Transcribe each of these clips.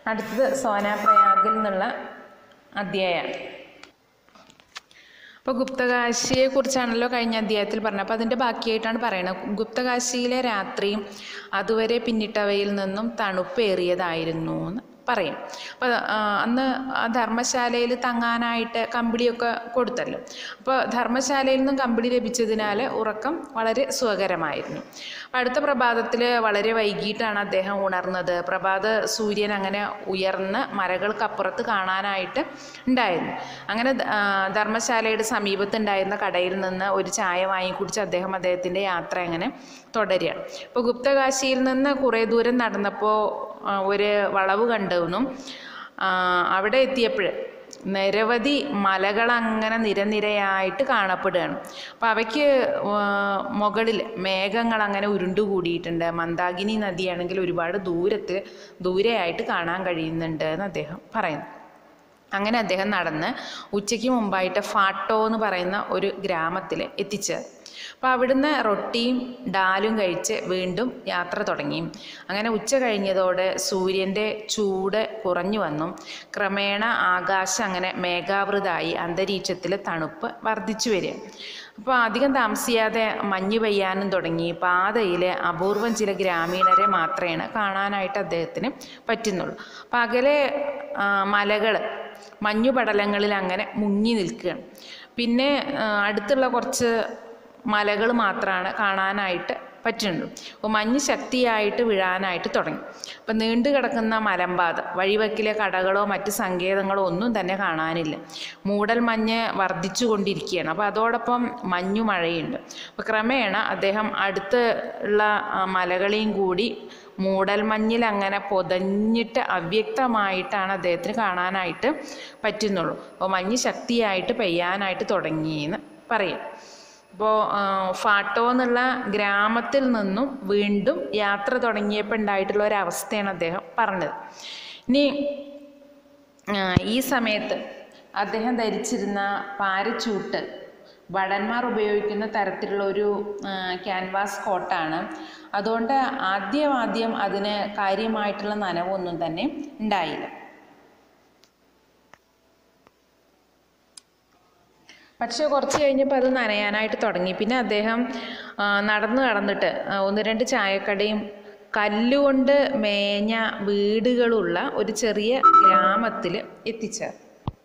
അടുത്തത് സോനാപ്രയാഗിൽ നിന്നുള്ള അധ്യായമാണ്. അപ്പോൾ ഗുപ്തകാശിയെക്കുറിച്ചാണല്ലോ കഴിഞ്ഞ അധ്യായത്തിൽ പറഞ്ഞത്. അപ്പോൾ അതിൻ്റെ ബാക്കിയായിട്ടാണ് പറയുന്നത്. ഗുപ്തകാശിയിലെ രാത്രിയും അതുവരെ പിന്നിട്ടവയിൽ നിന്നും തണുപ്പേറിയതായിരുന്നു എന്ന് പറയും. അപ്പോൾ അന്ന് ആ ധർമ്മശാലയിൽ തങ്ങാനായിട്ട് കമ്പിളിയൊക്കെ കൊടുത്തല്ലോ. അപ്പോൾ ധർമ്മശാലയിൽ നിന്നും കമ്പിളി ലഭിച്ചതിനാൽ ഉറക്കം വളരെ സുഖകരമായിരുന്നു. അടുത്ത പ്രഭാതത്തിൽ വളരെ വൈകിട്ടാണ് അദ്ദേഹം ഉണർന്നത്. പ്രഭാത സൂര്യൻ അങ്ങനെ ഉയർന്ന് മരകൾക്കപ്പുറത്ത് കാണാനായിട്ട് ഉണ്ടായിരുന്നു. അങ്ങനെ ധർമ്മശാലയുടെ സമീപത്തുണ്ടായിരുന്ന കടയിൽ നിന്ന് ഒരു ചായ വാങ്ങിക്കുടിച്ച് അദ്ദേഹത്തിൻ്റെ യാത്ര അങ്ങനെ തുടരുകയാണ്. ഇപ്പോൾ ഗുപ്തകാശിയിൽ നിന്ന് കുറേ ദൂരം നടന്നപ്പോൾ ഒരു വളവ് കണ്ടെന്നും അവിടെ എത്തിയപ്പോൾ നിരവധി മലകളങ്ങനെ നിരനിരയായിട്ട് കാണപ്പെടുകയാണ്. അപ്പോൾ അവയ്ക്ക് മുകളിൽ മേഘങ്ങളങ്ങനെ ഉരുണ്ടുകൂടിയിട്ടുണ്ട്. മന്ദാകിനി നദിയാണെങ്കിൽ ഒരുപാട് ദൂരെയായിട്ട് കാണാൻ കഴിയുന്നുണ്ട് എന്ന് അദ്ദേഹം പറയുന്നു. അങ്ങനെ അദ്ദേഹം നടന്ന് ഉച്ചയ്ക്ക് മുമ്പായിട്ട് ഫാട്ടോ എന്ന് പറയുന്ന ഒരു ഗ്രാമത്തിൽ എത്തിച്ചേർന്നു. അപ്പോൾ അവിടുന്ന് റൊട്ടിയും ഡാലും കഴിച്ച് വീണ്ടും യാത്ര തുടങ്ങി. അങ്ങനെ ഉച്ച കഴിഞ്ഞതോടെ സൂര്യൻ്റെ ചൂട് കുറഞ്ഞു വന്നു. ക്രമേണ ആകാശം അങ്ങനെ മേഘാവൃതമായി അന്തരീക്ഷത്തിൽ തണുപ്പ് വർദ്ധിച്ചു വരിക. അപ്പോൾ അധികം താമസിയാതെ മഞ്ഞ് പെയ്യാനും തുടങ്ങി. പാതയിൽ അപൂർവം ചില ഗ്രാമീണരെ മാത്രമേ കാണാനായിട്ട് അദ്ദേഹത്തിന് പറ്റുന്നുള്ളൂ. അപ്പോൾ അകലെ മലകൾ മഞ്ഞുപടലങ്ങളിൽ അങ്ങനെ മുങ്ങി നിൽക്കുകയാണ്. പിന്നെ അടുത്തുള്ള കുറച്ച് മലകൾ മാത്രമാണ് കാണാനായിട്ട് പറ്റുന്നുള്ളൂ. അപ്പോൾ മഞ്ഞ് ശക്തിയായിട്ട് വീഴാനായിട്ട് തുടങ്ങി. അപ്പോൾ നീണ്ടു കിടക്കുന്ന മലമ്പാത വഴിവക്കിലെ കടകളോ മറ്റ് സങ്കേതങ്ങളോ ഒന്നും തന്നെ കാണാനില്ല. മൂടൽ മഞ്ഞ് വർദ്ധിച്ചു കൊണ്ടിരിക്കുകയാണ്. അപ്പോൾ അതോടൊപ്പം മഞ്ഞു മഴയുണ്ട്. അപ്പോൾ ക്രമേണ അദ്ദേഹം അടുത്തുള്ള മലകളെയും കൂടി മൂടൽമഞ്ഞിൽ അങ്ങനെ പൊതഞ്ഞിട്ട് അവ്യക്തമായിട്ടാണ് അദ്ദേഹത്തിന് കാണാനായിട്ട് പറ്റുന്നുള്ളൂ. അപ്പോൾ മഞ്ഞ് ശക്തിയായിട്ട് പെയ്യാനായിട്ട് തുടങ്ങിയെന്ന് പറയും. അപ്പോൾ ഫാട്ടോ എന്നുള്ള ഗ്രാമത്തിൽ നിന്നും വീണ്ടും യാത്ര തുടങ്ങിയപ്പോൾ ഉണ്ടായിട്ടുള്ള ഒരവസ്ഥയാണ് അദ്ദേഹം പറഞ്ഞത്. ഇനി ഈ സമയത്ത് അദ്ദേഹം ധരിച്ചിരുന്ന പാരച്ചൂട്ട് ഭടന്മാർ ഉപയോഗിക്കുന്ന തരത്തിലുള്ള ഒരു ക്യാൻവാസ് കോട്ടാണ്. അതുകൊണ്ട് ആദ്യം അതിന് കാര്യമായിട്ടുള്ള നനവൊന്നും തന്നെ ഉണ്ടായില്ല. പക്ഷേ കുറച്ച് കഴിഞ്ഞപ്പോൾ അത് നനയാനായിട്ട് തുടങ്ങി. പിന്നെ അദ്ദേഹം നടന്നിട്ട് 1-2 ചായക്കടയും കല്ലുകൊണ്ട് മേഞ്ഞ വീടുകളുള്ള ഒരു ചെറിയ ഗ്രാമത്തിൽ എത്തിച്ചേർന്നു.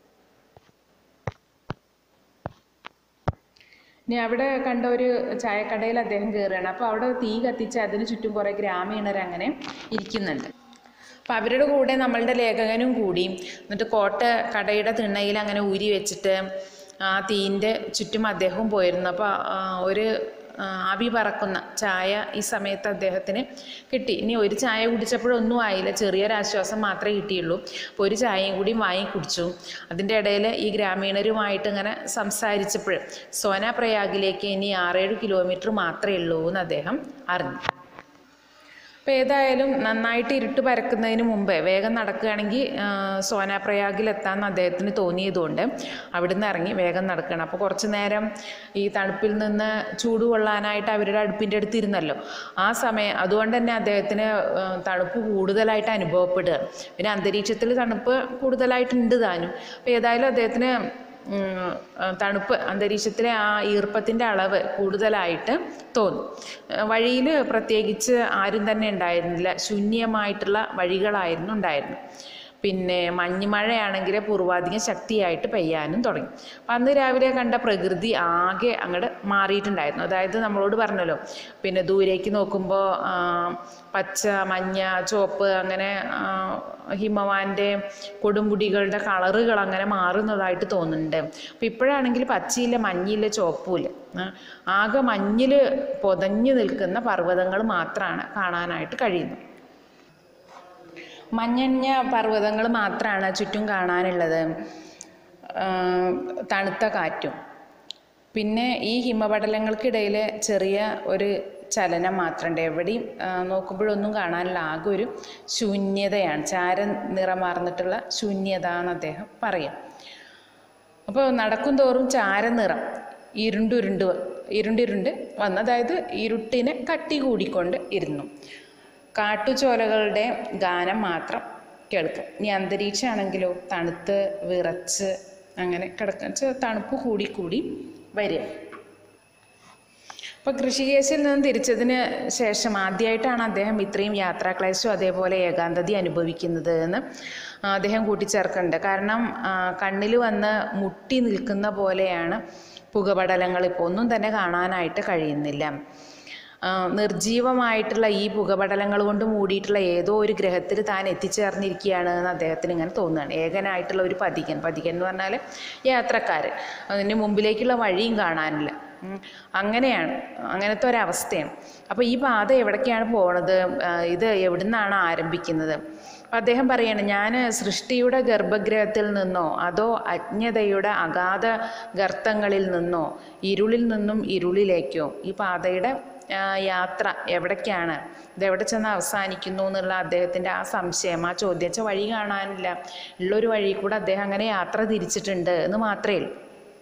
ഇനി അവിടെ കണ്ട ഒരു ചായക്കടയിൽ അദ്ദേഹം കയറുകയാണ്. അപ്പോൾ അവിടെ തീ കത്തിച്ച് അതിന് ചുറ്റും കുറേ ഗ്രാമീണരങ്ങനെ ഇരിക്കുന്നുണ്ട്. അപ്പോൾ അവരുടെ കൂടെ നമ്മളുടെ ലേഖകനും കൂടി. എന്നിട്ട് കടയുടെ തിണ്ണയിൽ അങ്ങനെ ഊരി വെച്ചിട്ട് ആ തീൻ്റെ ചുറ്റും അദ്ദേഹവും പോയിരുന്നു. അപ്പോൾ ഒരു ആവി പറക്കുന്ന ചായ ഈ സമയത്ത് അദ്ദേഹത്തിന് കിട്ടി. ഇനി ഒരു ചായ കുടിച്ചപ്പോഴൊന്നും ആയില്ല, ചെറിയൊരാശ്വാസം മാത്രമേ കിട്ടിയുള്ളൂ. അപ്പോൾ ഒരു ചായയും കൂടി വാങ്ങി കുടിച്ചു. അതിൻ്റെ ഇടയിൽ ഈ ഗ്രാമീണരുമായിട്ട് ഇങ്ങനെ സംസാരിച്ചപ്പോൾ സോനാപ്രയാഗിലേക്ക് ഇനി 6-7 കിലോമീറ്റർ മാത്രമേ ഉള്ളൂ എന്ന് അദ്ദേഹം അറിഞ്ഞു. അപ്പോൾ ഏതായാലും നന്നായിട്ട് ഇരുട്ട് പരക്കുന്നതിന് മുമ്പേ വേഗം നടക്കുകയാണെങ്കിൽ സോനാപ്രയാഗിലെത്താമെന്ന് അദ്ദേഹത്തിന് തോന്നിയതുകൊണ്ട് അവിടുന്ന് ഇറങ്ങി വേഗം നടക്കണം. അപ്പോൾ കുറച്ച് നേരം ഈ തണുപ്പിൽ നിന്ന് ചൂട് കൊള്ളാനായിട്ട് അവരുടെ അടുപ്പിൻ്റെ അടുത്ത് ഇരുന്നല്ലോ. ആ സമയം അതുകൊണ്ട് തന്നെ അദ്ദേഹത്തിന് തണുപ്പ് കൂടുതലായിട്ട് അനുഭവപ്പെടുക. പിന്നെ അന്തരീക്ഷത്തിൽ തണുപ്പ് കൂടുതലായിട്ടുണ്ട് താനും. അപ്പോൾ ഏതായാലും അദ്ദേഹത്തിന് തണുപ്പ് അന്തരീക്ഷത്തിലെ ആ ഈർപ്പത്തിൻ്റെ അളവ് കൂടുതലായിട്ട് തോന്നും. വഴിയിൽ പ്രത്യേകിച്ച് ആരും തന്നെ ഉണ്ടായിരുന്നില്ല. ശൂന്യമായിട്ടുള്ള വഴികളായിരുന്നു ഉണ്ടായിരുന്നത്. പിന്നെ മഞ്ഞുമഴയാണെങ്കിൽ പൂർവാധികം ശക്തിയായിട്ട് പെയ്യാനും തുടങ്ങി. അപ്പം അന്ന് രാവിലെ കണ്ട പ്രകൃതി ആകെ അങ്ങോട്ട് മാറിയിട്ടുണ്ടായിരുന്നു. അതായത് നമ്മളോട് പറഞ്ഞല്ലോ, പിന്നെ ദൂരേക്ക് നോക്കുമ്പോൾ പച്ച, മഞ്ഞ, ചുവപ്പ് അങ്ങനെ ഹിമവാൻ്റെ കൊടുമുടികളുടെ കളറുകൾ അങ്ങനെ മാറുന്നതായിട്ട് തോന്നുന്നുണ്ട്. അപ്പം ഇപ്പോഴാണെങ്കിൽ പച്ചയില്ല, മഞ്ഞില്ല, ചുവപ്പുമില്ല. ആകെ മഞ്ഞിൽ പൊതഞ്ഞു നിൽക്കുന്ന പർവ്വതങ്ങൾ മാത്രമാണ് കാണാനായിട്ട് കഴിയുന്നത്. മഞ്ഞഞ്ഞ പർവ്വതങ്ങൾ മാത്രമാണ് ചുറ്റും കാണാനുള്ളത്. തണുത്ത കാറ്റും പിന്നെ ഈ ഹിമപടലങ്ങൾക്കിടയിൽ ചെറിയ ഒരു ചലനം മാത്രമുണ്ട്. എവിടെയും നോക്കുമ്പോഴൊന്നും കാണാനില്ല. ആകെ ഒരു ശൂന്യതയാണ്, ചാര നിറമാർന്നിട്ടുള്ള ശൂന്യത എന്ന് അദ്ദേഹം പറയാം. അപ്പോൾ നടക്കും തോറും ചാരനിറം ഇരുണ്ടിരുണ്ട് വന്ന്, അതായത് ഇരുട്ടിനെ കട്ടി കൂടിക്കൊണ്ട് ഇരുന്നു. കാട്ടുചോലകളുടെ ഗാനം മാത്രം കേൾക്കാം. ഇനി അന്തരീക്ഷമാണെങ്കിലോ തണുത്ത് വിറച്ച് അങ്ങനെ കിടക്കുക, തണുപ്പ് കൂടി വരിക. അപ്പോൾ ഋഷികേശിൽ നിന്ന് തിരിച്ചതിന് ശേഷം ആദ്യമായിട്ടാണ് അദ്ദേഹം ഇത്രയും യാത്രാക്ലേശവും അതേപോലെ ഏകാന്തത അനുഭവിക്കുന്നത് എന്ന് അദ്ദേഹം കൂട്ടിച്ചേർക്കുന്നുണ്ട്. കാരണം കണ്ണിൽ വന്ന് മുട്ടി നിൽക്കുന്ന പോലെയാണ് പുകപടലങ്ങൾ. ഇപ്പോൾ ഒന്നും തന്നെ കാണാനായിട്ട് കഴിയുന്നില്ല. നിർജീവമായിട്ടുള്ള ഈ പുകപടലങ്ങൾ കൊണ്ട് മൂടിയിട്ടുള്ള ഏതോ ഒരു ഗ്രഹത്തിൽ താൻ എത്തിച്ചേർന്നിരിക്കുകയാണ് എന്ന് അദ്ദേഹത്തിന് ഇങ്ങനെ തോന്നുകയാണ്. ഏകനായിട്ടുള്ള ഒരു പഥികൻ എന്ന് പറഞ്ഞാൽ യാത്രക്കാരൻ, അതിന് മുമ്പിലേക്കുള്ള വഴിയും കാണാനില്ല. അങ്ങനെയാണ്, അങ്ങനത്തെ ഒരവസ്ഥയാണ്. അപ്പോൾ ഈ പാത എവിടേക്കാണ് പോണത്, ഇത് എവിടുന്നാണ് ആരംഭിക്കുന്നത്? അപ്പം അദ്ദേഹം പറയാണ്, ഞാൻ സൃഷ്ടിയുടെ ഗർഭഗൃഹത്തിൽ നിന്നോ അതോ അജ്ഞതയുടെ അഗാധ ഗർത്തങ്ങളിൽ നിന്നോ ഇരുളിൽ നിന്നും ഇരുളിലേക്കോ ഈ പാതയുടെ യാത്ര എവിടേക്കാണ്, ഇതെവിടെ ചെന്ന് അവസാനിക്കുന്നു എന്നുള്ള അദ്ദേഹത്തിൻ്റെ ആ സംശയം, ആ ചോദ്യം, വഴി കാണാനില്ല, ഉള്ളൊരു വഴി കൂടെ അദ്ദേഹം അങ്ങനെ യാത്ര തിരിച്ചിട്ടുണ്ട് എന്ന് മാത്രമേ ഉള്ളൂ.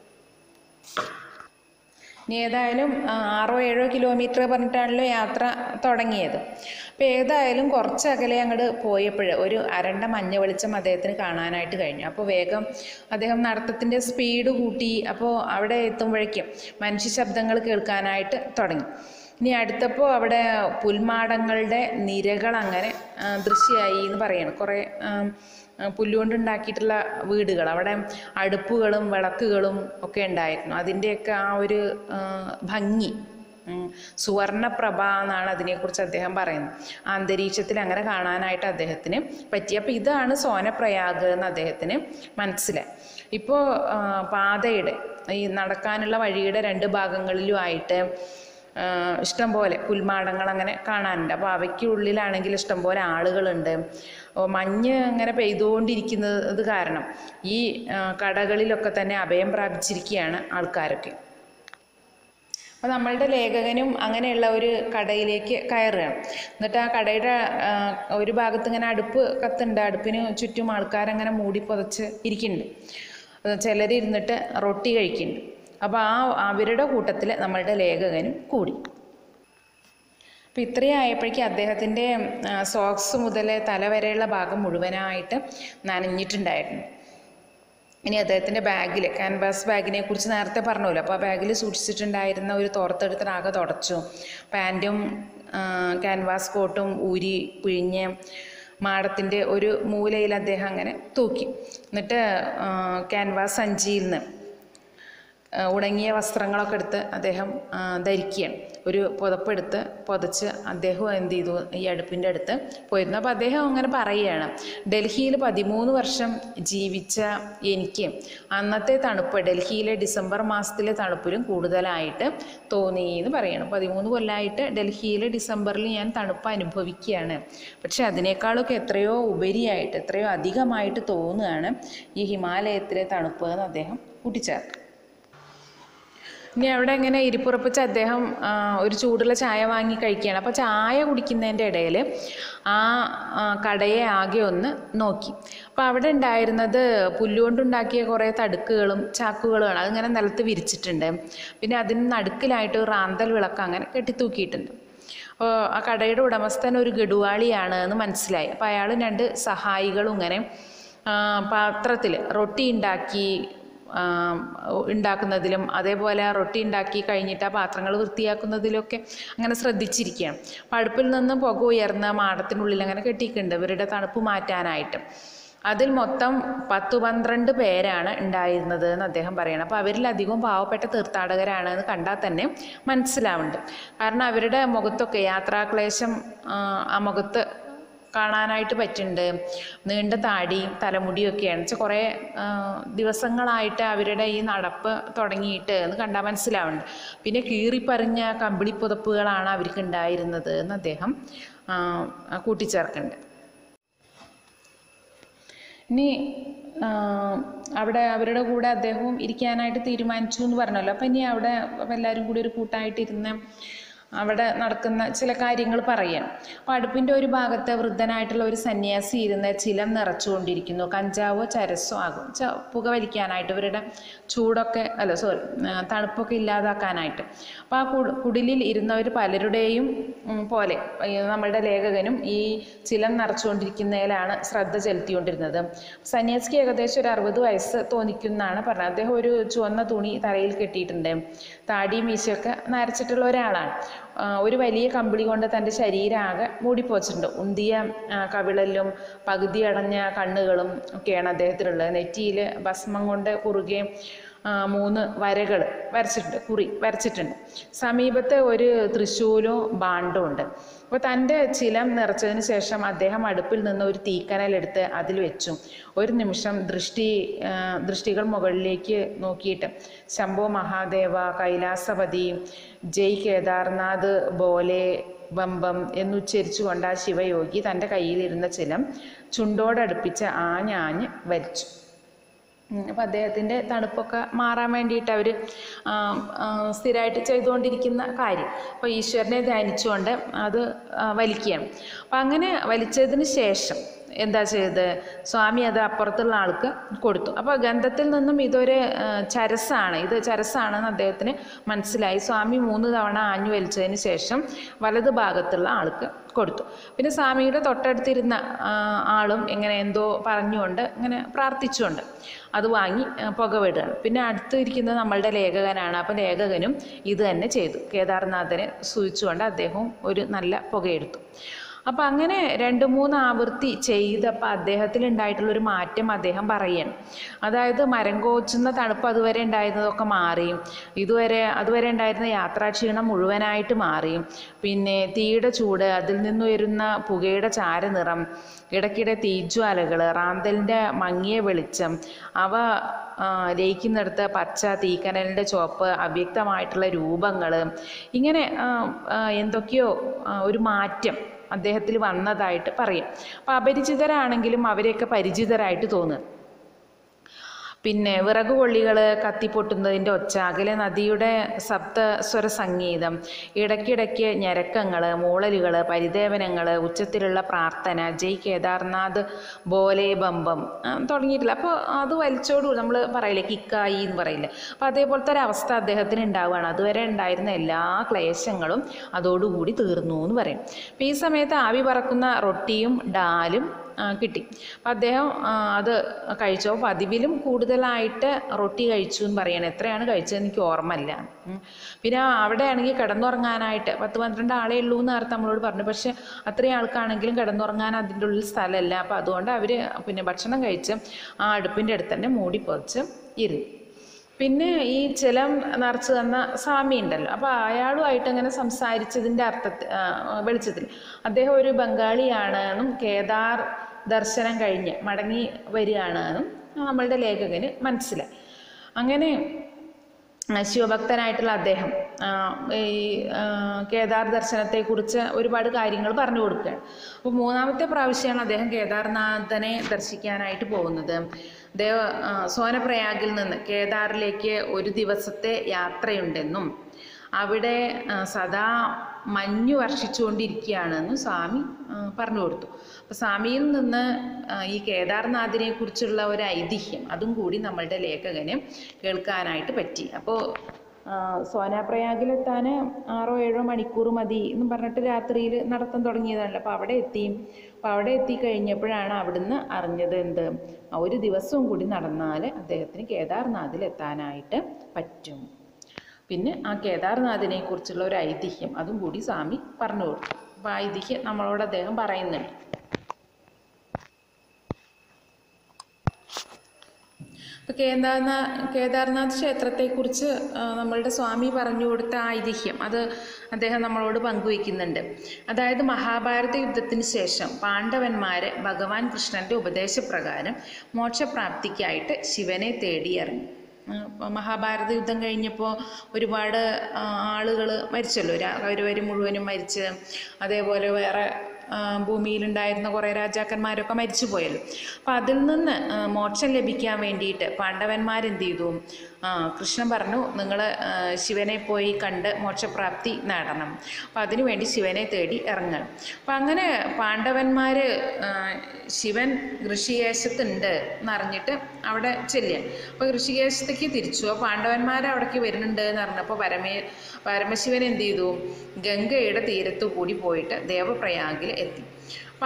ഇനി ഏതായാലും 6-7 കിലോമീറ്റർ പറഞ്ഞിട്ടാണല്ലോ യാത്ര തുടങ്ങിയത്. അപ്പോൾ ഏതായാലും കുറച്ച് അകലെ അങ്ങോട്ട് പോയപ്പോൾ ഒരു അരണ്ട മഞ്ഞ വെളിച്ചം അദ്ദേഹത്തിന് കാണാനായിട്ട് കഴിഞ്ഞു. അപ്പോൾ വേഗം അദ്ദേഹം നടത്തത്തിൻ്റെ സ്പീഡ് കൂട്ടി. അപ്പോൾ അവിടെ എത്തുമ്പോഴേക്കും മനുഷ്യ ശബ്ദങ്ങൾ കേൾക്കാനായിട്ട് തുടങ്ങി. ഇനി അടുത്തപ്പോൾ അവിടെ പുൽമാടങ്ങളുടെ നിരകൾ അങ്ങനെ ദൃശ്യമായി എന്ന് പറയണം. കുറേ പുല്ലുകൊണ്ടുണ്ടാക്കിയിട്ടുള്ള വീടുകൾ, അവിടെ അടുപ്പുകളും വിളക്കുകളും ഒക്കെ ഉണ്ടായിരുന്നു. അതിൻ്റെയൊക്കെ ആ ഒരു ഭംഗി, സുവർണപ്രഭ എന്നാണ് അതിനെക്കുറിച്ച് അദ്ദേഹം പറയുന്നത്. ആ അന്തരീക്ഷത്തിൽ അങ്ങനെ കാണാനായിട്ട് അദ്ദേഹത്തിന് പറ്റി. അപ്പോൾ ഇതാണ് സോനപ്രയാഗ് എന്ന് അദ്ദേഹത്തിന് മനസ്സിലായി. ഇപ്പോൾ പാതയുടെ ഈ നടക്കാനുള്ള വഴിയുടെ 2 ഭാഗങ്ങളിലുമായിട്ട് ഇഷ്ടംപോലെ പുൽമാടങ്ങൾ അങ്ങനെ കാണാനുണ്ട്. അപ്പോൾ അവയ്ക്കുള്ളിലാണെങ്കിൽ ഇഷ്ടംപോലെ ആളുകളുണ്ട്. മഞ്ഞ് അങ്ങനെ പെയ്തുകൊണ്ടിരിക്കുന്നത് കാരണം ഈ കടകളിലൊക്കെ തന്നെ അഭയം പ്രാപിച്ചിരിക്കുകയാണ് ആൾക്കാരൊക്കെ. അപ്പോൾ നമ്മളുടെ ലേഖകനും അങ്ങനെയുള്ള ഒരു കടയിലേക്ക് കയറുകയാണ്. എന്നിട്ട് ആ കടയുടെ ഒരു ഭാഗത്ത് ഇങ്ങനെ അടുപ്പ് കത്തുണ്ട്. അടുപ്പിന് ചുറ്റും ആൾക്കാരങ്ങനെ മൂടി പുതച്ച് ഇരിക്കുന്നുണ്ട്. ചിലരിരുന്നിട്ട് റൊട്ടി കഴിക്കുന്നുണ്ട്. അപ്പോൾ അവരുടെ കൂട്ടത്തിൽ നമ്മളുടെ ലേഖകനും കൂടി. അപ്പോൾ ഇത്രയും ആയപ്പോഴേക്കും അദ്ദേഹത്തിൻ്റെ സോക്സ് മുതൽ തലവരെയുള്ള ഭാഗം മുഴുവനായിട്ട് നനഞ്ഞിട്ടുണ്ടായിരുന്നു. ഇനി അദ്ദേഹത്തിൻ്റെ ബാഗിൽ, ക്യാൻവാസ് ബാഗിനെ കുറിച്ച് നേരത്തെ പറഞ്ഞല്ലോ, അപ്പോൾ ആ ബാഗിൽ സൂക്ഷിച്ചിട്ടുണ്ടായിരുന്ന ഒരു തോർത്തെടുത്തിട്ട് ആകെ തുടച്ചു. പാൻറ്റും ക്യാൻവാസ് കോട്ടും ഊരി പിഴിഞ്ഞ് മാടത്തിൻ്റെ ഒരു മൂലയിൽ അദ്ദേഹം അങ്ങനെ തൂക്കി. എന്നിട്ട് ക്യാൻവാസ് സഞ്ചിയിൽ നിന്ന് ഉണങ്ങിയ വസ്ത്രങ്ങളൊക്കെ എടുത്ത് അദ്ദേഹം ധരിക്കുകയാണ്. ഒരു പുതപ്പെടുത്ത് പുതച്ച് അദ്ദേഹം എന്ത് ചെയ്തു, ഈ അടുപ്പിൻ്റെ അടുത്ത് പോയിരുന്നു. അപ്പോൾ അദ്ദേഹം അങ്ങനെ പറയുകയാണ്, ഡൽഹിയിൽ 13 വർഷം ജീവിച്ച എനിക്ക് അന്നത്തെ തണുപ്പ് ഡൽഹിയിലെ ഡിസംബർ മാസത്തിലെ തണുപ്പിലും കൂടുതലായിട്ട് തോന്നി എന്ന് പറയണം. 13 കൊല്ലമായിട്ട് ഡൽഹിയിലെ ഡിസംബറിൽ ഞാൻ തണുപ്പ് അനുഭവിക്കുകയാണ്. പക്ഷെ അതിനേക്കാളൊക്കെ എത്രയോ ഉപരിയായിട്ട്, എത്രയോ അധികമായിട്ട് തോന്നുകയാണ് ഈ ഹിമാലയത്തിലെ തണുപ്പ് എന്ന് അദ്ദേഹം കൂട്ടിച്ചേർത്തു. ഇനി അവിടെ ഇങ്ങനെ ഇരിപ്പുറപ്പിച്ച് അദ്ദേഹം ഒരു ചൂടുള്ള ചായ വാങ്ങി കഴിക്കുകയാണ്. അപ്പോൾ ചായ കുടിക്കുന്നതിൻ്റെ ഇടയിൽ ആ കടയെ ആകെ ഒന്ന് നോക്കി. അപ്പോൾ അവിടെ ഉണ്ടായിരുന്നത് പുല്ലുകൊണ്ടുണ്ടാക്കിയ കുറേ തടുക്കുകളും ചാക്കുകളുമാണ്. അതിങ്ങനെ നിലത്ത് വിരിച്ചിട്ടുണ്ട്. പിന്നെ അതിന് നടുക്കിലായിട്ട് ഒരു റാന്തൽ വിളക്ക് അങ്ങനെ കെട്ടിത്തൂക്കിയിട്ടുണ്ട്. അപ്പോൾ ആ കടയുടെ ഉടമസ്ഥൻ ഒരു ഗഡുവാളിയാണ് എന്ന് മനസ്സിലായി. അപ്പോൾ അയാൾ 2 സഹായികളും ഇങ്ങനെ പാത്രത്തിൽ റൊട്ടി ഉണ്ടാക്കുന്നതിലും അതേപോലെ റൊട്ടി ഉണ്ടാക്കി കഴിഞ്ഞിട്ട് ആ പാത്രങ്ങൾ വൃത്തിയാക്കുന്നതിലൊക്കെ അങ്ങനെ ശ്രദ്ധിച്ചിരിക്കുകയാണ്. അപ്പോൾ അടുപ്പിൽ നിന്നും പുക ഉയർന്ന മാടത്തിനുള്ളിൽ അങ്ങനെ കെട്ടിയിട്ടുണ്ട് ഇവരുടെ തണുപ്പ് മാറ്റാനായിട്ട്. അതിൽ മൊത്തം 10-12 പേരാണ് ഉണ്ടായിരുന്നത് എന്ന് അദ്ദേഹം പറയണം. അപ്പോൾ അവരിലധികവും പാവപ്പെട്ട തീർത്ഥാടകരാണ് എന്ന് കണ്ടാൽ തന്നെ മനസ്സിലാവുന്നുണ്ട്. കാരണം അവരുടെ മുഖത്തൊക്കെ യാത്രാക്ലേശം ആ മുഖത്ത് കാണാനായിട്ട് പറ്റുന്നുണ്ട്. നീണ്ട താടിയും തലമുടിയൊക്കെയാണ്. വെച്ചാൽ കുറേ ദിവസങ്ങളായിട്ട് അവരുടെ ഈ നടപ്പ് തുടങ്ങിയിട്ട് എന്ന് കണ്ടാൽ മനസ്സിലാവുന്നുണ്ട്. പിന്നെ കീറിപ്പറിഞ്ഞ കമ്പിളിപ്പുതപ്പുകളാണ് അവർക്ക് ഉണ്ടായിരുന്നത് എന്ന് അദ്ദേഹം കൂട്ടിച്ചേർക്കുന്നുണ്ട്. ഇനി അവിടെ അവരുടെ കൂടെ അദ്ദേഹവും ഇരിക്കാനായിട്ട് തീരുമാനിച്ചു എന്ന് പറഞ്ഞല്ലോ. അപ്പം ഇനി അവിടെ എല്ലാവരും കൂടി ഒരു കൂട്ടായിട്ടിരുന്ന് അവിടെ നടക്കുന്ന ചില കാര്യങ്ങൾ പറയാം. അപ്പോൾ അടുപ്പിൻ്റെ ഒരു ഭാഗത്ത് വൃദ്ധനായിട്ടുള്ള ഒരു സന്യാസി ഇരുന്ന് ചിലം നിറച്ചുകൊണ്ടിരിക്കുന്നു. കഞ്ചാവോ ചരസോ ആകും, പുക വലിക്കാനായിട്ട്, ഇവരുടെ ചൂടൊക്കെ തണുപ്പൊക്കെ ഇല്ലാതാക്കാനായിട്ട്. അപ്പോൾ ആ കുടിലിൽ ഇരുന്നവർ പലരുടെയും പോലെ നമ്മളുടെ ലേഖകനും ഈ ചിലം നിറച്ചുകൊണ്ടിരിക്കുന്നതിലാണ് ശ്രദ്ധ ചെലുത്തിക്കൊണ്ടിരുന്നത്. സന്യാസിക്ക് ഏകദേശം ഒരു 60 വയസ്സ് തോന്നിക്കുന്നാണ് പറഞ്ഞത്. അദ്ദേഹം ഒരു ചുവന്ന തുണി തലയിൽ കെട്ടിയിട്ടുണ്ട്. താടി മീശയൊക്കെ നരച്ചിട്ടുള്ള ഒരാളാണ്. ഒരു വലിയ കമ്പിളി കൊണ്ട് തൻ്റെ ശരീരം ആകെ മൂടിപ്പോച്ചിട്ടുണ്ട്. ഉന്തിയ കവിളലും പകുതി അടഞ്ഞ കണ്ണുകളും ഒക്കെയാണ് അദ്ദേഹത്തിനുള്ളത്. നെറ്റിയിൽ ഭസ്മം കൊണ്ട് കുറുകെ 3 വരകൾ വരച്ചിട്ടുണ്ട്. സമീപത്ത് ഒരു തൃശൂലും ബാണ്ടും ഉണ്ട്. അപ്പോൾ തൻ്റെ ചിലം നിറച്ചതിന് ശേഷം അദ്ദേഹം അടുപ്പിൽ നിന്ന് ഒരു തീക്കനലെടുത്ത് അതിൽ വെച്ചു. ഒരു നിമിഷം ദൃഷ്ടികൾ മുകളിലേക്ക് നോക്കിയിട്ട് ശംഭോ മഹാദേവ, കൈലാസപതി, ജയ് കേദാർനാഥ്, ബോലെ ബംബം എന്നുച്ചരിച്ചുകൊണ്ട് ആ ശിവയോഗി തൻ്റെ കയ്യിലിരുന്ന ചിലം ചുണ്ടോടടുപ്പിച്ച് ആഞ്ഞാഞ്ഞ് വലിച്ചു. അപ്പോൾ അദ്ദേഹത്തിൻ്റെ തണുപ്പൊക്കെ മാറാൻ വേണ്ടിയിട്ട് അവർ സ്ഥിരമായിട്ട് ചെയ്തുകൊണ്ടിരിക്കുന്ന കാര്യം. അപ്പോൾ ഈശ്വരനെ ധ്യാനിച്ചുകൊണ്ട് അത് വലിക്കുകയാണ്. അപ്പം അങ്ങനെ വലിച്ചതിന് ശേഷം എന്താ ചെയ്തത്? സ്വാമി അത് അപ്പുറത്തുള്ള ആൾക്ക് കൊടുത്തു. അപ്പോൾ ഗന്ധത്തിൽ നിന്നും ഇതൊരു ചരസാണെന്ന് അദ്ദേഹത്തിന് മനസ്സിലായി. സ്വാമി 3 തവണ ആഞ്ഞു വലിച്ചതിന് ശേഷം വലതു ഭാഗത്തുള്ള ആൾക്ക് കൊടുത്തു. പിന്നെ സ്വാമിയുടെ തൊട്ടടുത്തിരുന്ന ആളും ഇങ്ങനെ എന്തോ പറഞ്ഞുകൊണ്ട് ഇങ്ങനെ പ്രാർത്ഥിച്ചുകൊണ്ട് അത് വാങ്ങി പുകവിടുകയാണ്. പിന്നെ അടുത്ത് ഇരിക്കുന്നത് നമ്മളുടെ ലേഖകനാണ്. അപ്പം ലേഖകനും ഇത് തന്നെ ചെയ്തു. കേദാർനാഥനെ സൂചിച്ചുകൊണ്ട് അദ്ദേഹവും ഒരു നല്ല പുകയെടുത്തു. അപ്പം അങ്ങനെ 2-3 ആവൃത്തി ചെയ്തപ്പോൾ അദ്ദേഹത്തിലുണ്ടായിട്ടുള്ളൊരു മാറ്റം അദ്ദേഹം പറയാണ്. അതായത് മരം കോച്ചുന്ന തണുപ്പ് അതുവരെ ഉണ്ടായിരുന്നതൊക്കെ മാറി. അതുവരെ ഉണ്ടായിരുന്ന യാത്രാക്ഷീണം മുഴുവനായിട്ട് മാറി. പിന്നെ തീയുടെ ചൂട്, അതിൽ നിന്നുയരുന്ന പുകയുടെ ചാരനിറം, ഇടയ്ക്കിടെ തീജ്വാലകൾ, റാന്തലിൻ്റെ മങ്ങിയ വെളിച്ചം, അവ ലയിക്കുന്നിടത്ത് പച്ച, തീക്കനലിൻ്റെ ചുവപ്പ്, അവ്യക്തമായിട്ടുള്ള രൂപങ്ങൾ, ഇങ്ങനെ എന്തൊക്കെയോ ഒരു മാറ്റം അദ്ദേഹത്തിൽ വന്നതായിട്ട് പറയും. അപ്പോൾ അപരിചിതരാണെങ്കിലും അവരെയൊക്കെ പരിചിതരായിട്ട് തോന്നുക. പിന്നെ വിറകുകൊള്ളികൾ കത്തിപ്പൊട്ടുന്നതിൻ്റെ ഒച്ച, അകലെ നദിയുടെ സപ്തസ്വര സംഗീതം, ഇടയ്ക്കിടയ്ക്ക് ഞരക്കങ്ങൾ, മൂളലുകൾ, പരിദേവനങ്ങൾ, ഉച്ചത്തിലുള്ള പ്രാർത്ഥന, ജയ് കേദാർനാഥ്, ബോലെ ബംബം തുടങ്ങിയിട്ടില്ല. അപ്പോൾ അത് വലിച്ചോടുകൂടി നമ്മൾ പറയില്ലേ, കിക്കായി എന്ന് പറയില്ലേ, അപ്പോൾ അതേപോലത്തെ ഒരവസ്ഥ അദ്ദേഹത്തിന് ഉണ്ടാവുകയാണ്. അതുവരെ ഉണ്ടായിരുന്ന എല്ലാ ക്ലേശങ്ങളും അതോടുകൂടി തീർന്നു എന്ന് പറയും. അപ്പോൾ ഈ സമയത്ത് ആവി പറക്കുന്ന റൊട്ടിയും ഡാലും കിട്ടി. അപ്പം അദ്ദേഹം അത് കഴിച്ചു. പതിവിലും കൂടുതലായിട്ട് റൊട്ടി കഴിച്ചു എന്ന് പറയണം. എത്രയാണ് കഴിച്ചതെന്ന് എനിക്ക് ഓർമ്മയില്ല. പിന്നെ അവിടെ ആണെങ്കിൽ കിടന്നുറങ്ങാനായിട്ട് 10-12 ആളേ ഉള്ളൂ എന്ന് നേരത്തെ നമ്മളോട് പറഞ്ഞു. പക്ഷെ അത്രയും ആൾക്കാണെങ്കിലും കിടന്നുറങ്ങാൻ അതിൻ്റെ ഉള്ളിൽ സ്ഥലമല്ല. അപ്പോൾ അതുകൊണ്ട് അവർ പിന്നെ ഭക്ഷണം കഴിച്ച് ആ അടുപ്പിൻ്റെ അടുത്ത് തന്നെ മൂടി പൊതിച്ച് ഇരുന്നു. പിന്നെ ഈ ചിലം നിറച്ച് തന്ന സ്വാമി ഉണ്ടല്ലോ, അപ്പോൾ അയാളുമായിട്ട് അങ്ങനെ സംസാരിച്ചതിൻ്റെ വെളിച്ചത്തിൽ അദ്ദേഹം ഒരു ബംഗാളിയാണെന്നും കേദാർ ദർശനം കഴിഞ്ഞ് മടങ്ങി വരികയാണെന്നും നമ്മളുടെ ലേഖകന് മനസ്സിലായി. അങ്ങനെ ശിവഭക്തനായിട്ടുള്ള അദ്ദേഹം ഈ കേദാർ ദർശനത്തെക്കുറിച്ച് ഒരുപാട് കാര്യങ്ങൾ പറഞ്ഞു കൊടുക്കുകയാണ്. അപ്പോൾ 3ാമത്തെ പ്രാവശ്യമാണ് അദ്ദേഹം കേദാർനാഥനെ ദർശിക്കാനായിട്ട് പോകുന്നത്. സോനപ്രയാഗിൽ നിന്ന് കേദാറിലേക്ക് ഒരു ദിവസത്തെ യാത്രയുണ്ടെന്നും അവിടെ സദാ മഞ്ഞു വർഷിച്ചുകൊണ്ടിരിക്കുകയാണെന്നും സ്വാമി പറഞ്ഞു കൊടുത്തു. അപ്പോൾ സ്വാമിയിൽ നിന്ന് ഈ കേദാർനാഥിനെ കുറിച്ചുള്ള ഒരു ഐതിഹ്യം അതും കൂടി നമ്മളുടെ ലേഖകന് കേൾക്കാനായിട്ട് പറ്റി. അപ്പോൾ സോനാപ്രയാഗിലെത്താൻ 6-7 മണിക്കൂർ മതി എന്നും പറഞ്ഞിട്ട് രാത്രിയിൽ നടത്തം തുടങ്ങിയതാണല്ലോ. അപ്പോൾ അവിടെ എത്തിക്കഴിഞ്ഞപ്പോഴാണ് അവിടുന്ന് അറിഞ്ഞത് എന്ത്, ഒരു ദിവസവും കൂടി നടന്നാൽ അദ്ദേഹത്തിന് കേദാർനാഥിൽ എത്താനായിട്ട് പറ്റും. പിന്നെ ആ കേദാർനാഥിനെ കുറിച്ചുള്ള ഒരു ഐതിഹ്യം അതും കൂടി സ്വാമി പറഞ്ഞു കൊടുത്തു. അപ്പോൾ ആ ഐതിഹ്യം നമ്മളോട് അദ്ദേഹം പറയുന്നുണ്ട്. അപ്പോൾ കേദാർനാഥ് ക്ഷേത്രത്തെക്കുറിച്ച് നമ്മളുടെ സ്വാമി പറഞ്ഞു കൊടുത്ത ഐതിഹ്യം അത് അദ്ദേഹം നമ്മളോട് പങ്കുവയ്ക്കുന്നുണ്ട്. അതായത് മഹാഭാരത യുദ്ധത്തിന് ശേഷം പാണ്ഡവന്മാർ ഭഗവാൻ കൃഷ്ണൻ്റെ ഉപദേശപ്രകാരം മോക്ഷപ്രാപ്തിക്കായിട്ട് ശിവനെ തേടിയിറങ്ങി. മഹാഭാരത യുദ്ധം കഴിഞ്ഞപ്പോൾ ഒരുപാട് ആളുകൾ മരിച്ചല്ലോ, കൗരവർ മുഴുവനും മരിച്ച്, അതേപോലെ വേറെ ഭൂമിയിലുണ്ടായിരുന്ന കുറേ രാജാക്കന്മാരൊക്കെ മരിച്ചു പോയല്ലോ. അപ്പം അതിൽ നിന്ന് മോക്ഷം ലഭിക്കാൻ വേണ്ടിയിട്ട് പാണ്ഡവന്മാരെന്ത് ചെയ്തു? കൃഷ്ണൻ പറഞ്ഞു, നിങ്ങൾ ശിവനെ പോയി കണ്ട് മോക്ഷപ്രാപ്തി നേടണം. അപ്പം അതിനുവേണ്ടി ശിവനെ തേടി ഇറങ്ങണം. അപ്പം അങ്ങനെ പാണ്ഡവന്മാർ ശിവൻ ഋഷികേശത്തുണ്ട് എന്നറിഞ്ഞിട്ട് അവിടെ ചെല്ലുക. അപ്പോൾ ഋഷികേശത്തേക്ക് തിരിച്ചു. അപ്പോൾ പാണ്ഡവന്മാർ അവിടേക്ക് വരുന്നുണ്ട് എന്ന് പറഞ്ഞപ്പോൾ പരമശിവൻ എന്ത് ചെയ്തു? ഗംഗയുടെ തീരത്തു കൂടി പോയിട്ട് ദേവപ്രയാഗിൽ എത്തി. അപ്പം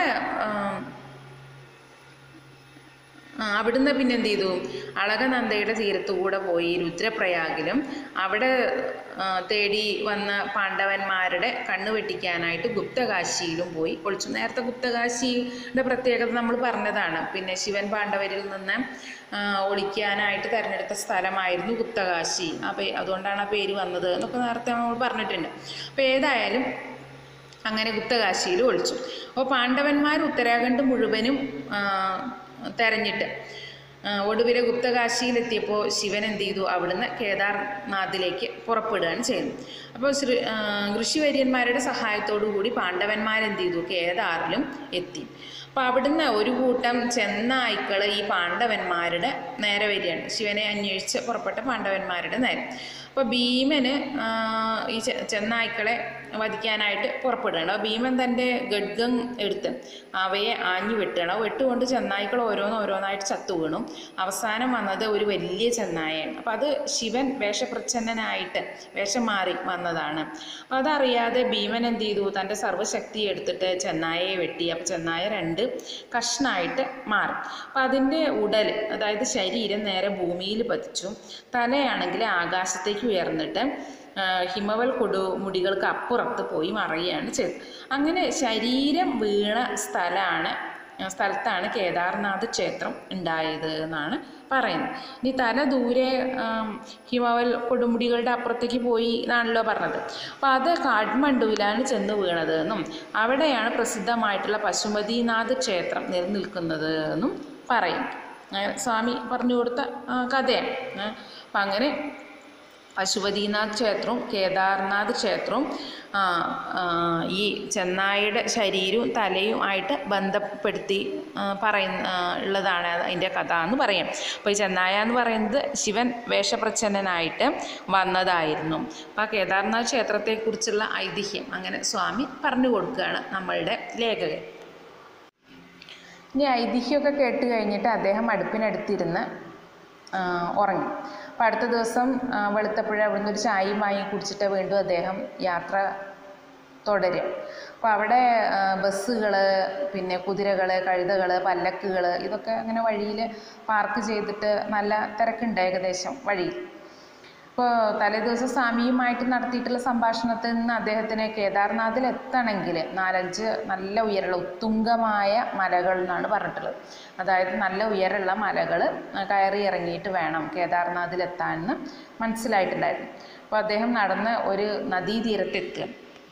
അവിടുന്ന് പിന്നെ എന്ത് ചെയ്തു? അളകനന്ദയുടെ തീരത്തുകൂടെ പോയി രുദ്രപ്രയാഗിലും അവിടെ തേടി വന്ന പാണ്ഡവന്മാരുടെ കണ്ണു വെട്ടിക്കാനായിട്ട് ഗുപ്തകാശിയിലും പോയി ഒളിച്ചു. നേരത്തെ ഗുപ്തകാശിയുടെ പ്രത്യേകത നമ്മൾ പറഞ്ഞതാണ്. പിന്നെ ശിവൻ പാണ്ഡവരിൽ നിന്ന് ഒളിക്കാനായിട്ട് തിരഞ്ഞെടുത്ത സ്ഥലമായിരുന്നു ഗുപ്തകാശി. അതുകൊണ്ടാണ് ആ പേര് വന്നത് എന്നൊക്കെ നേരത്തെ നമ്മൾ പറഞ്ഞിട്ടുണ്ട്. അപ്പോൾ ഏതായാലും അങ്ങനെ ഗുപ്തകാശിയിൽ ഒളിച്ചു. അപ്പോൾ പാണ്ഡവന്മാർ ഉത്തരാഖണ്ഡ് മുഴുവനും തെരഞ്ഞിട്ട് ഒടുവിലെ ഗുപ്തകാശിയിലെത്തിയപ്പോൾ ശിവൻ എന്ത് ചെയ്തു? അവിടുന്ന് കേദാർനാഥിലേക്ക് പുറപ്പെടുകയാണ് ചെയ്യുന്നത്. അപ്പോൾ ഋഷിവര്യന്മാരുടെ സഹായത്തോടു കൂടി പാണ്ഡവന്മാരെന്ത് ചെയ്തു? കേദാറിലും എത്തി. അപ്പോൾ അവിടുന്ന് ഒരു കൂട്ടം ചെന്നായ്ക്കൾ ഈ പാണ്ഡവന്മാരുടെ നേരെ വരികയാണ്. ശിവനെ അന്വേഷിച്ച് പുറപ്പെട്ട പാണ്ഡവന്മാരുടെ നേരെ. അപ്പോൾ ഭീമന് ഈ ചെന്നായ്ക്കളെ വധിക്കാനായിട്ട് പുറപ്പെടുകയാണ്. ഭീമൻ തൻ്റെ ഗഡ്ഗം എടുത്ത് അവയെ ആഞ്ഞു വെട്ടുകയാണ്. വെട്ടുകൊണ്ട് ചെന്നായ്ക്കൾ ഓരോന്നായിട്ട് ചത്തു വീണു. അവസാനം വന്നത് ഒരു വലിയ ചെന്നായയാണ്. അപ്പം അത് ശിവൻ വേഷപ്രച്ഛന്നനായിട്ട് വേഷം മാറി വന്നതാണ്. അപ്പം അതറിയാതെ ഭീമൻ എന്ത് ചെയ്തു? തൻ്റെ സർവ്വശക്തി എടുത്തിട്ട് ചെന്നായയെ വെട്ടി. അപ്പം ചെന്നായ 2 കഷ്ണമായിട്ട് മാറി. അപ്പം അതിൻ്റെ ഉടൽ, അതായത് ശരീരം നേരെ ഭൂമിയിൽ പതിച്ചു. തലയാണെങ്കിൽ ആകാശത്തേക്ക് ഉയർന്നിട്ട് ഹിമവൽ കൊടുമുടികൾക്ക് അപ്പുറത്ത് പോയി മറയുകയാണ് ചെയ്തത്. അങ്ങനെ ശരീരം വീണ സ്ഥലത്താണ് കേദാർനാഥ് ക്ഷേത്രം ഉണ്ടായത് എന്നാണ് പറയുന്നത്. ഇനി തല ദൂരെ ഹിമവൽ കൊടുമുടികളുടെ അപ്പുറത്തേക്ക് പോയി എന്നാണല്ലോ പറഞ്ഞത്. അപ്പോൾ അത് കാഠ്മണ്ഡുവിലാണ് ചെന്ന് വീണത് എന്നും അവിടെയാണ് പ്രസിദ്ധമായിട്ടുള്ള പശുപതിനാഥ് ക്ഷേത്രം നിലനിൽക്കുന്നത് എന്നും പറയും. സ്വാമി പറഞ്ഞു കൊടുത്ത കഥയാണ്. അപ്പം അങ്ങനെ പശുപതിനാഥ് ക്ഷേത്രവും കേദാർനാഥ് ക്ഷേത്രവും ഈ ചെന്നായുടെ ശരീരവും തലയും ആയിട്ട് ബന്ധപ്പെടുത്തി ഉള്ളതാണ് അതിൻ്റെ കഥ എന്ന് പറയാം. അപ്പോൾ ഈ ചെന്നായ എന്ന് പറയുന്നത് ശിവൻ വേഷപ്രച്ഛന്നനായിട്ട് വന്നതായിരുന്നു. അപ്പോൾ ആ കേദാർനാഥ് ക്ഷേത്രത്തെക്കുറിച്ചുള്ള ഐതിഹ്യം അങ്ങനെ സ്വാമി പറഞ്ഞു കൊടുക്കുകയാണ് നമ്മളുടെ ലേഖകൻ. ഇനി ഐതിഹ്യമൊക്കെ കേട്ട് കഴിഞ്ഞിട്ട് അദ്ദേഹം അടുപ്പിനടുത്തിരുന്ന് ഉറങ്ങി. അപ്പോൾ അടുത്ത ദിവസം വെളുത്തപ്പുഴ അവിടുന്ന് ഒരു ചായയും വാങ്ങി കുടിച്ചിട്ട് വീണ്ടും അദ്ദേഹം യാത്ര തുടരുക. അപ്പോൾ അവിടെ ബസ്സുകൾ, പിന്നെ കുതിരകൾ, കഴുതകൾ, പല്ലക്കുകൾ ഇതൊക്കെ അങ്ങനെ വഴിയിൽ പാർക്ക് ചെയ്തിട്ട് നല്ല തിരക്കുണ്ട് ഏകദേശം വഴിയിൽ. ഇപ്പോൾ തലേദിവസം സ്വാമിയുമായിട്ട് നടത്തിയിട്ടുള്ള സംഭാഷണത്തിൽ നിന്ന് അദ്ദേഹത്തിന് കേദാർനാഥിൽ എത്തണമെങ്കിൽ 4-5 നല്ല ഉയരമുള്ള ഉത്തുംഗമായ മലകൾ എന്നാണ് പറഞ്ഞിട്ടുള്ളത്. അതായത് നല്ല ഉയരമുള്ള മലകൾ കയറി ഇറങ്ങിയിട്ട് വേണം കേദാർനാഥിൽ എത്താമെന്ന് മനസ്സിലായിട്ടുണ്ടായിരുന്നു. അപ്പോൾ അദ്ദേഹം നടന്ന് ഒരു നദീതീരത്തെത്തുക.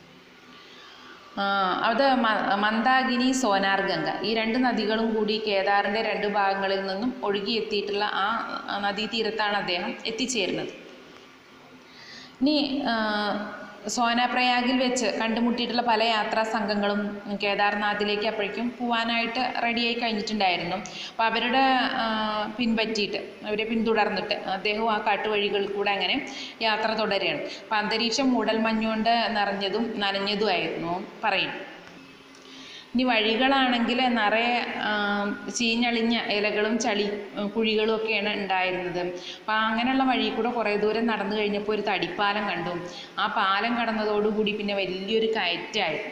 അത് മന്ദാകിനി, സോനാർ ഗംഗ ഈ 2 നദികളും കൂടി കേദാറിൻ്റെ 2 ഭാഗങ്ങളിൽ നിന്നും ഒഴുകിയെത്തിയിട്ടുള്ള ആ നദീതീരത്താണ് അദ്ദേഹം എത്തിച്ചേരുന്നത്. ഇനി സോനാപ്രയാഗിൽ വെച്ച് കണ്ടുമുട്ടിയിട്ടുള്ള പല യാത്രാ സംഘങ്ങളും കേദാർനാഥിലേക്ക് അപ്പോഴേക്കും പോകാനായിട്ട് റെഡിയായി കഴിഞ്ഞിട്ടുണ്ടായിരുന്നു. അപ്പോൾ അവരുടെ അവരെ പിന്തുടർന്നിട്ട് അദ്ദേഹവും ആ കാട്ടുവഴികളിൽ കൂടെ അങ്ങനെ യാത്ര തുടരുകയാണ്. അപ്പോൾ അന്തരീക്ഷം മൂടൽമഞ്ഞുകൊണ്ട് നിറഞ്ഞതും നനഞ്ഞതുമായിരുന്നു പറയും. ഇനി വഴികളാണെങ്കിൽ നിറയെ ചീഞ്ഞളിഞ്ഞ ഇലകളും കുഴികളും ഒക്കെയാണ് ഉണ്ടായിരുന്നത്. അപ്പം അങ്ങനെയുള്ള വഴി കൂടെ കുറേ ദൂരം നടന്നു കഴിഞ്ഞപ്പോൾ ഒരു തടിപ്പാലം കണ്ടു. ആ പാലം കടന്നതോടുകൂടി പിന്നെ വലിയൊരു കയറ്റായിരുന്നു.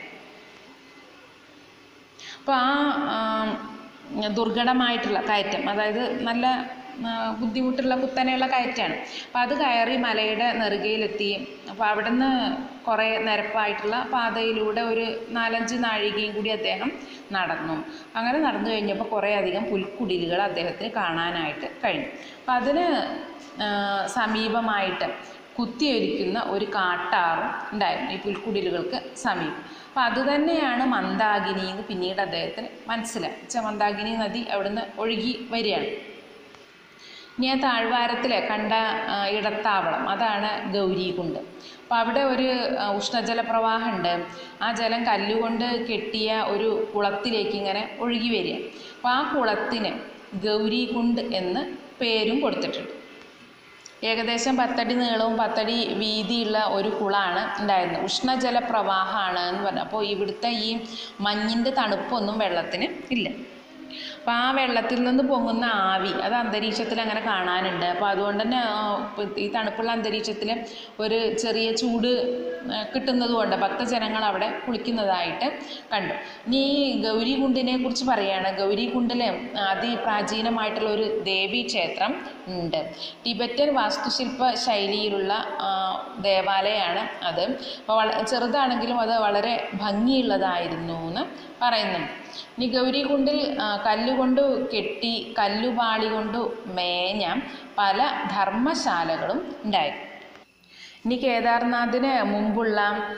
അപ്പോൾ ആ ദുർഘടമായിട്ടുള്ള കയറ്റം, അതായത് നല്ല ബുദ്ധിമുട്ടുള്ള കുത്തനെയുള്ള കയറ്റാണ്. അപ്പോൾ അത് കയറി മലയുടെ നെറുകയിലെത്തി. അപ്പോൾ അവിടെ നിന്ന് കുറേ നിരപ്പായിട്ടുള്ള പാതയിലൂടെ ഒരു 4-5 നാഴികയും കൂടി അദ്ദേഹം നടന്നു. അങ്ങനെ നടന്നു കഴിഞ്ഞപ്പോൾ കുറേ അധികം പുൽക്കുടിലുകൾ അദ്ദേഹത്തിന് കാണാനായിട്ട് കഴിഞ്ഞു. അപ്പോൾ അതിന് സമീപമായിട്ട് കുത്തിയൊലിക്കുന്ന ഒരു കാട്ടാറും ഉണ്ടായിരുന്നു ഈ പുൽക്കുടിലുകൾക്ക് സമീപം. അപ്പോൾ അതുതന്നെയാണ് മന്ദാകിനി എന്ന് പിന്നീട് അദ്ദേഹത്തിന് മനസ്സിലായി. മന്ദാകിനി നദി അവിടുന്ന് ഒഴുകി വരികയാണ്. ഇനി ആ താഴ്വാരത്തിൽ കണ്ട ഇടത്താവളം അതാണ് ഗൗരീകുണ്ട്. അപ്പോൾ അവിടെ ഒരു ഉഷ്ണജല പ്രവാഹമുണ്ട്. ആ ജലം കല്ലുകൊണ്ട് കെട്ടിയ ഒരു കുളത്തിലേക്ക് ഇങ്ങനെ ഒഴുകി വരിക. അപ്പോൾ ആ കുളത്തിന് ഗൗരീകുണ്ട് എന്ന് പേരും കൊടുത്തിട്ടുണ്ട്. ഏകദേശം 10 അടി നീളവും 10 അടി വീതിയുള്ള ഒരു കുളമാണ് ഉണ്ടായിരുന്നത്. ഉഷ്ണജല പ്രവാഹമാണ് എന്ന് പറഞ്ഞു. അപ്പോൾ ഇവിടുത്തെ ഈ മഞ്ഞിൻ്റെ തണുപ്പൊന്നും വെള്ളത്തിന് ഇല്ല. അപ്പോൾ ആ വെള്ളത്തിൽ നിന്ന് പൊങ്ങുന്ന ആവി അത് അന്തരീക്ഷത്തിൽ അങ്ങനെ കാണാനുണ്ട്. അപ്പോൾ അതുകൊണ്ട് തന്നെ ഈ തണുപ്പുള്ള അന്തരീക്ഷത്തിൽ ഒരു ചെറിയ ചൂട് കിട്ടുന്നത് കൊണ്ട് ഭക്തജനങ്ങൾ അവിടെ കുളിക്കുന്നതായിട്ട് കണ്ടു. ഇനി ഈ ഗൗരീകുണ്ടിനെ കുറിച്ച് പറയുകയാണ്. ഗൗരീകുണ്ടിൽ അതിപ്രാചീനമായിട്ടുള്ള ഒരു ദേവീക്ഷേത്രം ഉണ്ട്. ടിബറ്റൻ വാസ്തുശില്പ ശൈലിയിലുള്ള ദേവാലയമാണ് അത്. അപ്പോൾ ചെറുതാണെങ്കിലും അത് വളരെ ഭംഗിയുള്ളതായിരുന്നു എന്ന് പറയുന്നുണ്ട്. ഇനി ഗൗരീകുണ്ടിൽ കല്ലുകൊണ്ട് കെട്ടി കല്ലുപാളി കൊണ്ട് മേഞ്ഞ പല ധർമ്മശാലകളും ഉണ്ടായിരുന്നു. ഇനി കേദാർനാഥിന് മുമ്പുള്ള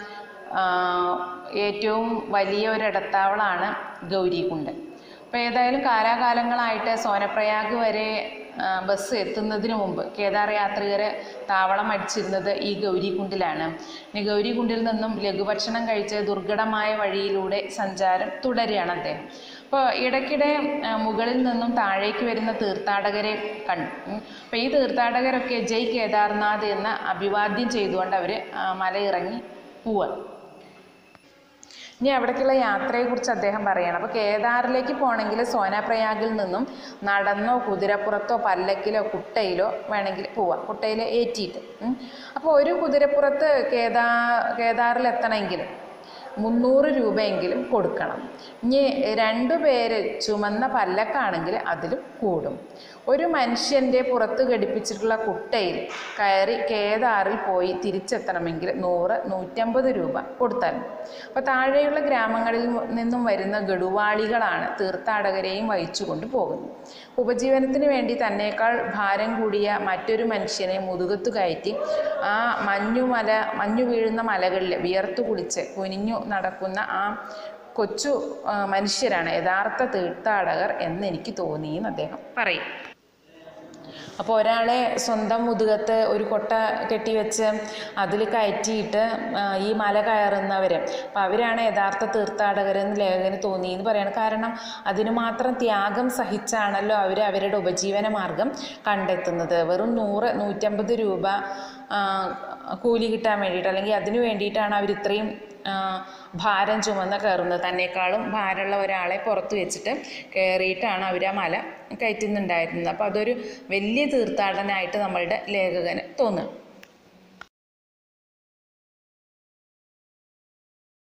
ഏറ്റവും വലിയ ഒരിടത്താവളമാണ് ഗൗരീകുണ്ട്. അപ്പോൾ ഏതായാലും കാലാകാലങ്ങളായിട്ട് സോനപ്രയാഗ് വരെ ബസ് എത്തുന്നതിന് മുമ്പ് കേദാർ യാത്രികരെ താവളം അടിച്ചിരുന്നത് ഈ ഗൗരീകുണ്ടിലാണ്. ഇനി ഗൗരീകുണ്ടിൽ നിന്നും ലഘുഭക്ഷണം കഴിച്ച് ദുർഘടമായ വഴിയിലൂടെ സഞ്ചാരം തുടരുകയാണ് അദ്ദേഹം. അപ്പോൾ ഇടയ്ക്കിടെ മുകളിൽ നിന്നും താഴേക്ക് വരുന്ന തീർത്ഥാടകരെ കണ്ടു. അപ്പോൾ ഈ തീർത്ഥാടകരൊക്കെ ജയ് കേദാർനാഥ് എന്ന അഭിവാദ്യം ചെയ്തുകൊണ്ട് അവർ മലയിറങ്ങി പോവുക. ഇനി അവിടേക്കുള്ള യാത്രയെക്കുറിച്ച് അദ്ദേഹം പറയുകയാണ്. അപ്പോൾ കേദാറിലേക്ക് പോകണമെങ്കിൽ സോനാപ്രയാഗിൽ നിന്നും നടന്നോ കുതിരപ്പുറത്തോ പല്ലക്കിലോ കുട്ടയിലോ വേണമെങ്കിൽ പോവാം, കുട്ടയിൽ ഏറ്റിയിട്ട്. അപ്പോൾ ഒരു കുതിരപ്പുറത്ത് കേദാറിലെത്തണമെങ്കിൽ 300 രൂപയെങ്കിലും കൊടുക്കണം. ഇനി 2 പേര് ചുമന്ന പല്ലക്കാണെങ്കിൽ അതിലും കൂടും. ഒരു മനുഷ്യൻ്റെ പുറത്ത് ഘടിപ്പിച്ചിട്ടുള്ള കുട്ടയിൽ കയറി കേദാറിൽ പോയി തിരിച്ചെത്തണമെങ്കിൽ 100-150 രൂപ കൊടുത്താൽ. അപ്പോൾ താഴെയുള്ള ഗ്രാമങ്ങളിൽ നിന്നും വരുന്ന ഗഡുവാളികളാണ് തീർത്ഥാടകരെയും വഹിച്ചുകൊണ്ട് പോകുന്നത്. ഉപജീവനത്തിന് വേണ്ടി തന്നേക്കാൾ ഭാരം കൂടിയ മറ്റൊരു മനുഷ്യനെ മുതുകത്തു കയറ്റി ആ മഞ്ഞു വീഴുന്ന മലകളിൽ വിയർത്തു കുളിച്ച് കുനിഞ്ഞു നടക്കുന്ന ആ കൊച്ചു മനുഷ്യരാണ് യഥാർത്ഥ തീർത്ഥാടകർ എന്നെനിക്ക് തോന്നിയെന്ന് അദ്ദേഹം പറയും. അപ്പോൾ ഒരാളെ സ്വന്തം മുതുകത്ത് ഒരു കൊട്ട കെട്ടിവെച്ച് അതിൽ കയറ്റിയിട്ട് ഈ മല കയറുന്നവർ, അപ്പോൾ അവരാണ് യഥാർത്ഥ തീർത്ഥാടകരെന്ന് ലേഖകന് തോന്നിയെന്ന് പറയണം. കാരണം അതിനു മാത്രം ത്യാഗം സഹിച്ചാണല്ലോ അവർ അവരുടെ ഉപജീവന മാർഗം കണ്ടെത്തുന്നത്. വെറും 100-150 രൂപ കൂലി കിട്ടാൻ വേണ്ടിയിട്ട്, അല്ലെങ്കിൽ അതിനു വേണ്ടിയിട്ടാണ് അവർ ഇത്രയും ഭാരം ചുമന്ന് കയറുന്നത്. തന്നെക്കാളും ഭാരമുള്ള ഒരാളെ പുറത്ത് വെച്ചിട്ട് കയറിയിട്ടാണ് അവർ ആ മല കയറ്റുന്നുണ്ടായിരുന്നത്. അപ്പോൾ അതൊരു വലിയ തീർത്ഥാടനമായിട്ട് നമ്മളുടെ ലേഖകന് തോന്നുന്നു.